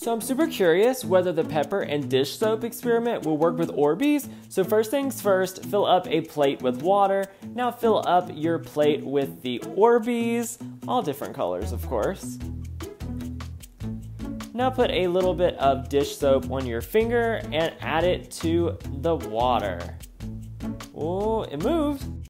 So I'm super curious whether the pepper and dish soap experiment will work with Orbeez. So first things first, fill up a plate with water. Now fill up your plate with the Orbeez, all different colors of course. Now put a little bit of dish soap on your finger and add it to the water. Oh, it moved.